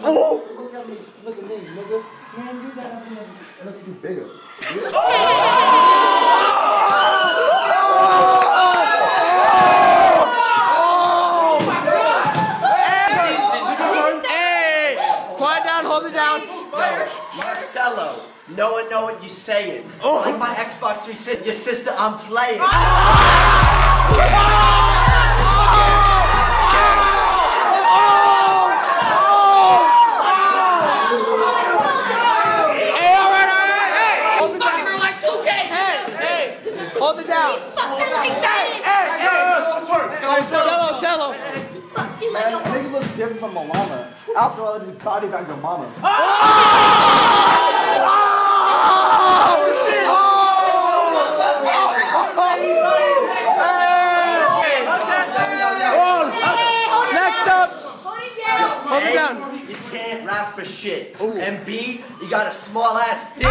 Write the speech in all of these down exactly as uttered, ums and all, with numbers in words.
Oh! Look at me. Look at me, nigga. Man, do that. Look at you bigger. Hold it down. Marcelo, no one know what you're saying. Oh. Like my Xbox three sixty, your sister, I'm playing. Oh. Hey, all right, all right, hey. Hold it down. Like two K. Hey, hey, hold it down. Fucking like that. Hey, hey, Cello, Cello. Fuck you like Man, your nigga looks different from my mama. After all, this body back to mama. Oh! shit! Oh! Next up! Hold it down. You can't rap for shit. Ooh. And B, you got a small ass dick.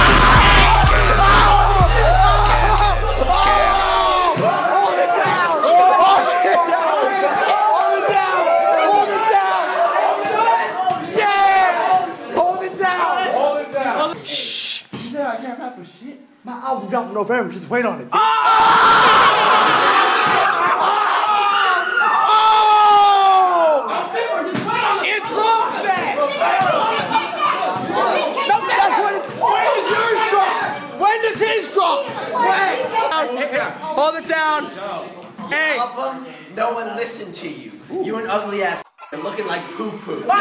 I can't rap for shit. My album dropped in November. Just wait on it. Oh! Oh! It drops that. No, that's what it, when does yours drop? When does his drop? Wait. Hold it down. Hey. Album, no one listened to you. Ooh. You an ugly ass looking like poo poo. Oh!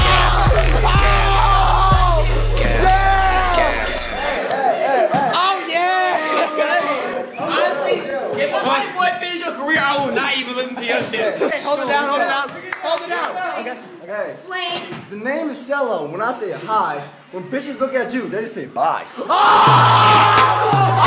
White boy finish your career, I will not even listen to your shit. Hey, hold it down, hold it down, hold it down. Okay, okay. Flame. The name is Cello. When I say hi, when bitches look at you, they just say bye. Oh! Oh!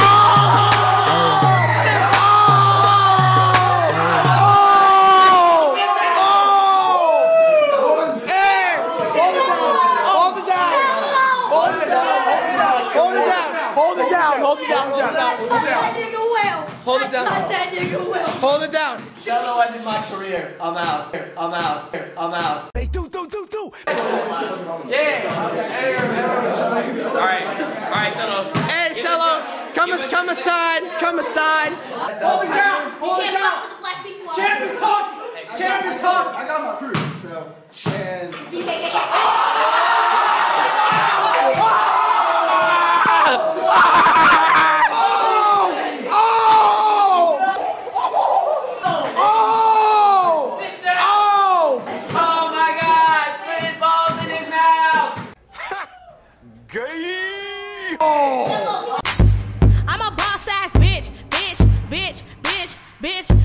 Oh! Hey! Hold it down! Hold it down! Hold it down! Hold it down! Hold it down! Hold it down! Hold it down! Hold it down. That nigga will. Hold it down. Cello ended my career. I'm out. I'm out. I'm out. Hey, do, do, do, do. Yeah. Alright. Alright, Cello. Hey, Cello. Come, as, come aside. Come aside. Hold it down. Hold it down. Champ is talking. Champ is talking. I got my crew, so. And. Oh! I'm a boss ass bitch, bitch, bitch, bitch, bitch.